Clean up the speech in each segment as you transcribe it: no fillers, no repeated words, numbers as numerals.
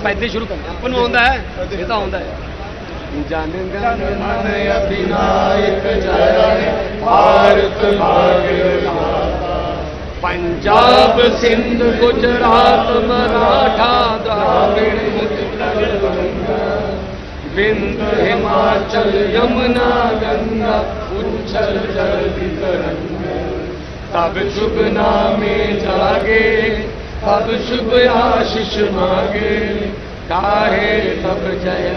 ਇੱਥੇ ਸ਼ੁਰੂ ਕਰਨਾ ਆਪਾਂ ਨੂੰ ਆਉਂਦਾ ਹੈ ਇਹ ਤਾਂ ਆਉਂਦਾ ਹੈ ਜਨ ਗਨ ਮਨ ਅਧਿਨਾਇਕ ਜੈ ਭਾਰਤ ਭਾਗਯ ਵਿਧਾਤਾ पंजाब सिंध गुजरात मराठा द्राविड़ उत्कल गंगा विंध हिमाचल यमुना गंगा उच्छल जल तरंगा तब शुभ नामे जागे तब शुभ आशीष मांगे काहे तब जय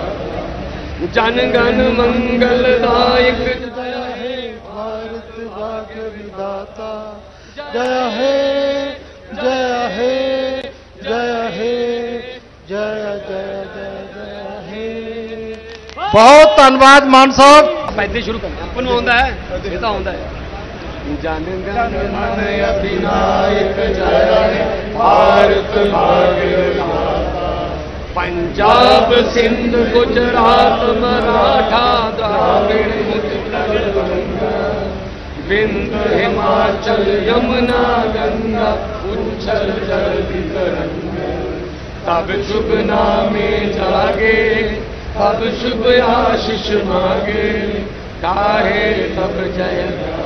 जन गण मंगलदायक जय हे भारत भाग्य विधाता जय हे जय हे जय हे जय जय जय जय हे। बहुत धन्यवाद मान साहब। ਇੱਥੇ ਸ਼ੁਰੂ ਕਰਨਾ ਆਪਾਂ ਨੂੰ ਆਉਂਦਾ ਹੈ ਇਹ ਤਾਂ ਆਉਂਦਾ ਹੈ जन गण मन अधीनायक जय भारत भाग्य विधाता पंजाब सिंध गुजरात मराठा द्राविड़ उत्कल गंगा विंध हिमाचल यमुना गंगा उच्छल जल तरंगा तब शुभ नामे जागे तब शुभ आशीष मांगे काहे तब जय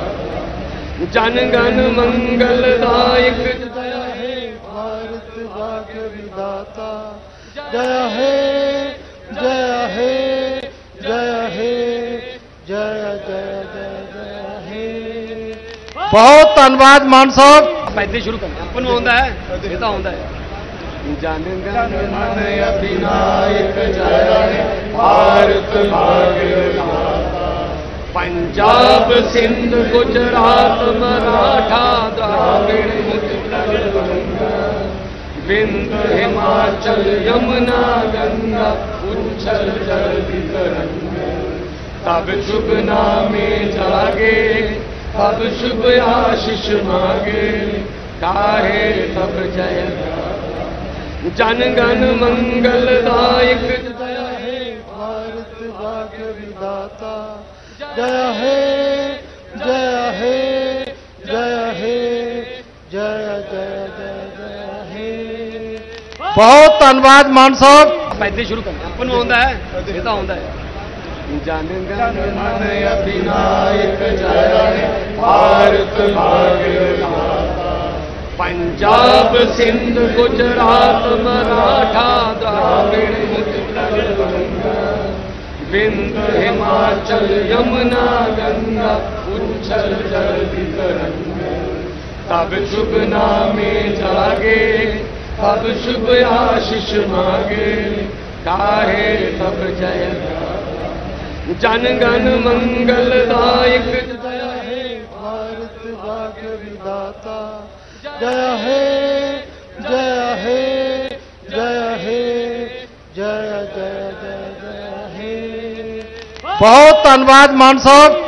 जन गण मंगलदायक जय हे भारत भाग्य विधाता जय हे जय हे जय हे जय जय जय जय हे। बहुत धन्यवाद मान साहब। ਇੱਥੇ ਸ਼ੁਰੂ ਕਰਨਾ ਆਪਾਂ ਨੂੰ ਆਉਂਦਾ ਹੈ ਇਹ ਤਾਂ ਆਉਂਦਾ ਹੈ जन गण मन अधीनायक जय भारत भाग्य विधाता पंजाब सिंध गुजरात मराठा द्राविड़ उत्कल गंगा विंध हिमाचल यमुना गंगा उच्छल जल तरंगा तब शुभ नामे जागे तब शुभ आशीष मांगे काहे तब जय जन गण मंगलदायक जय हे भारत भाग्य विधाता जय हे जय हे जय हे जय जय जय जय हे। बहुत धन्यवाद मान साहब। ਇੱਥੇ ਸ਼ੁਰੂ ਕਰਨਾ ਆਪਾਂ ਨੂੰ ਆਉਂਦਾ ਹੈ ਇਹ ਤਾਂ ਆਉਂਦਾ ਹੈ जन गण मन अधीनायक जय भारत भाग्य विधाता पंजाब सिंध गुजरात मराठा द्राविड़ उत्कल गंगा विंध हिमाचल यमुना गंगा उच्छल जल तरंगा तब शुभ नामे जागे तब शुभ आशीष मांगे काहे तब जय जन गण मंगलदायक जय हे भारत भाग्य विधाता जय हे जय हे जय हे जय जय जय जय हे। बहुत धन्यवाद मान साहब।